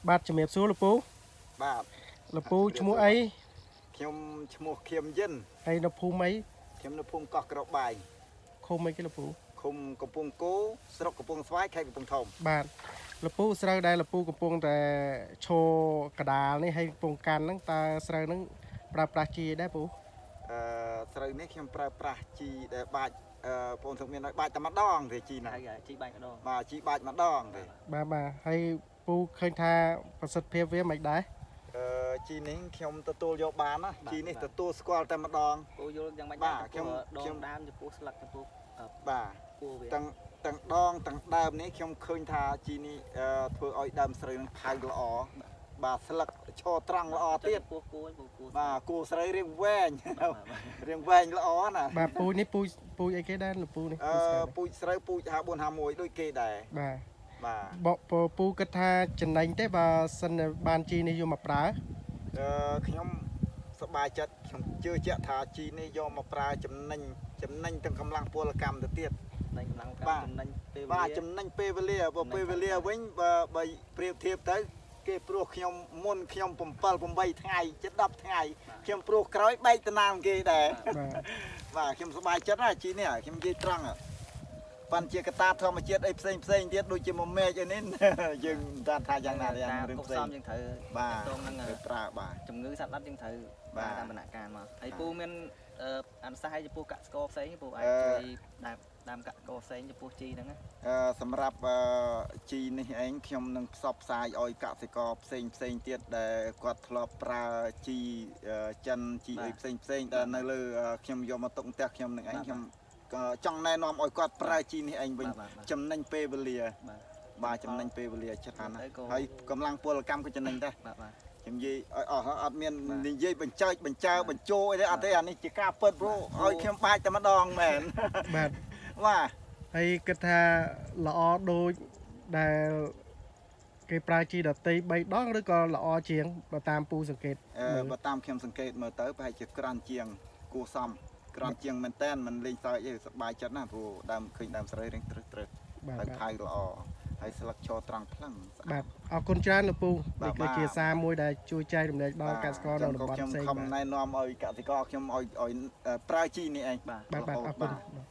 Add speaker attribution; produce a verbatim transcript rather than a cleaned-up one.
Speaker 1: បាទជំរាបសួរលោកពូ
Speaker 2: បាទ
Speaker 1: លោកពូឈ្មោះអី
Speaker 2: ខ្ញុំឈ្មោះខៀមយិន
Speaker 1: ហើយនៅភូមិអី
Speaker 2: ខ្ញុំនៅភូមិកោះក្របាយ
Speaker 1: ឃុំអីគេលោកពូ
Speaker 2: ឃុំកំពង់គោស្រុកកំពង់ស្វាយខេត្តកំពង់ធំ
Speaker 1: បាទលោកពូស្រូវដែលលោកពូកំពុងតែឈរកដាលនេះហើយកំពុងកាន់ហ្នឹងតើស្រូវហ្នឹងប្រើប្រាស់ជីដែរពូ
Speaker 2: អឺស្រូវនេះខ្ញុំប្រើប្រាស់ជីដែលបាច់អឺបងប្អូនមានឲ្យបាច់តែម្ដងទេជីហ្នឹង
Speaker 3: ជីបាច់ម្ដង
Speaker 2: បាទជីបាច់ម្ដងទេ
Speaker 1: បាទបាទហើយពូឃើញថាប្រសិទ្ធភាពវាមិនដែរ
Speaker 2: អឺជីនេះខ្ញុំទទួលយកបានណាជីនេះទទួលស្គាល់តែម្ដង
Speaker 3: ពូយល់យ៉ាងម៉េចបាទខ្ញុំខ្ញុំដើមចំពោះស្លឹកចំពោះ
Speaker 2: បាទ
Speaker 3: គួរវា
Speaker 2: ទាំងទាំងដងទាំងដើមនេះខ្ញុំឃើញថាជីនេះធ្វើឲ្យដើមស្រូវនឹងផៅល្អបាទស្លឹកឈរត្រង់ល្អទៀត
Speaker 3: ពោះគួរពូគួរ
Speaker 2: បាទគួរស្រូវរៀងវែងរៀងវែងល្អណា
Speaker 1: បាទពូនេះពូពូអីគេដែរលោកពូនេះ
Speaker 2: អឺពូស្រូវពូហាបួនហាមួយដូចគេដែរ
Speaker 1: បាទ
Speaker 2: បាទ
Speaker 1: បពូគិតថាចំណេញទេបើសិនបានជីនេះយកមកប្រើ
Speaker 2: អឺខ្ញុំសប្បាយចិត្តខ្ញុំជឿជាក់ថាជីនេះយកមកប្រើចំណេញចំណេញទាំងកម្លាំងពលកម្មទៅទៀត
Speaker 3: ចំណេញកម្លាំងចំណេញ
Speaker 2: ពេលវេលាបាទចំណេញពេលវេលាបើពេលវេលាវិញបើបើប្រៀបធៀបទៅគេព្រោះខ្ញុំមុនខ្ញុំ7 8ថ្ងៃជិត10ថ្ងៃខ្ញុំព្រោះក្រោយបែកតំណាងគេដែរបាទខ្ញុំសប្បាយចិត្តណាជីនេះខ្ញុំនិយាយត្រង់ប៉ាន់ជាកតាធម្មជាតិអីផ្សេងផ្សេងទៀតដូចជាមកមេឃអីនេះយើងមិនថាយ៉ាងណាយ៉ាងរឿងផ្សេង
Speaker 3: យើងត្រូវ
Speaker 2: បាទតោងហ្នឹងប្រើបាទ
Speaker 3: ជំងឺសត្វល្អិតយើងត្រូវបាទតាមដំណាក់កាលមកហើយពូមានអនុសាសន៍ឲ្យចំពោះកសិករផ្សេងពូអាចជួយដើមដើមកសិករផ្សេងចំពោះជីហ្នឹង
Speaker 2: អឺសម្រាប់ជីនេះឯងខ្ញុំនឹងផ្សព្វផ្សាយឲ្យកសិករផ្សេងផ្សេងទៀតដែលគាត់ធ្លាប់ប្រើជីចិនជីអីផ្សេងផ្សេងដែលនៅលើខ្ញុំយកមកទុកផ្ទះខ្ញុំនឹងឯងខ្ញុំចង់ណែនាំឲ្យគាត់ប្រើជីនេះឯងវិញចំណេញពេលវេលាបាទចំណេញពេលវេលាច្រើនណាស់ហើយកម្លាំងពលកម្មក៏ចំណេញដែរខ្ញុំនិយាយអស់អត់មាននិយាយបញ្ចើចបញ្ចើបញ្ចោអីទេអត់ទេអានេះជាការពិតព្រោះឲ្យខ្ញុំបាច់តែម្ដងមែន
Speaker 1: បាទ
Speaker 2: បាទ
Speaker 1: ហើយគិតថាល្អដូចដែលគេប្រើជីដតី3ដងឬក៏ល្អជាងបើតាមពូសង្កេត
Speaker 2: បើតាមខ្ញុំសង្កេតមើលទៅប្រហែលជាក្រាន់ជាងគួរសមក្រាន់ជាងមែនតែនមិនលេងសើចទេសប្បាយចិត្តណាព្រោះដើមឃើញដើមស្រូវរៀងត្រឹសត្រឹសហើយផៅល្អហើយស្លឹកឈរត្រង់ខ្លាំង
Speaker 1: បាទអរគុណច្រើនលោកពូនេះគឺជាសារមួយដែលជួយចែករំលែកដល់កសិករនៅតំបន់ផ្សេង
Speaker 2: ខ្ញុំខំណែនាំឲ្យកសិករខ្ញុំឲ្យឲ្យប្រើជីនេះឯង
Speaker 1: បាទបាទអរគុណ